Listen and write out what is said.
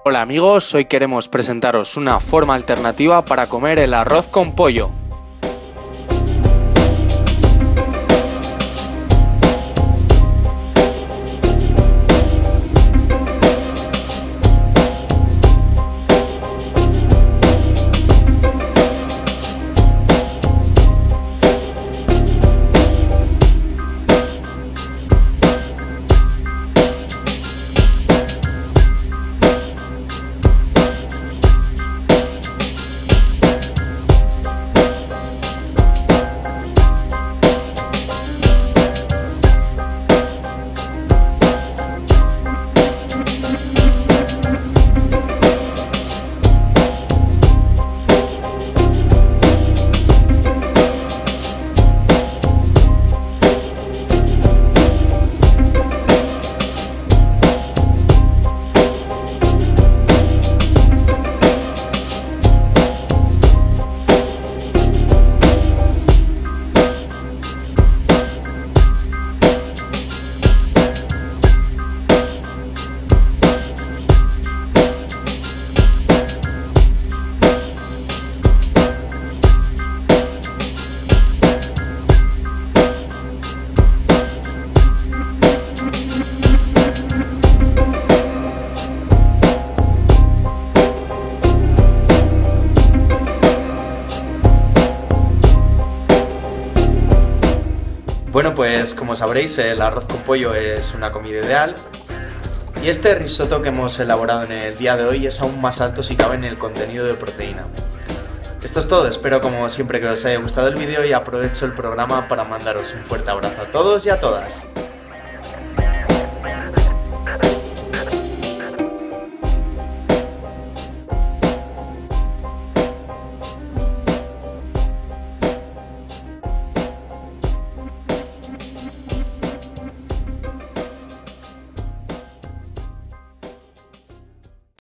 Hola amigos, hoy queremos presentaros una forma alternativa para comer el arroz con pollo. Bueno, pues como sabréis, el arroz con pollo es una comida ideal y este risotto que hemos elaborado en el día de hoy es aún más alto si cabe en el contenido de proteína. Esto es todo, espero como siempre que os haya gustado el vídeo y aprovecho el programa para mandaros un fuerte abrazo a todos y a todas.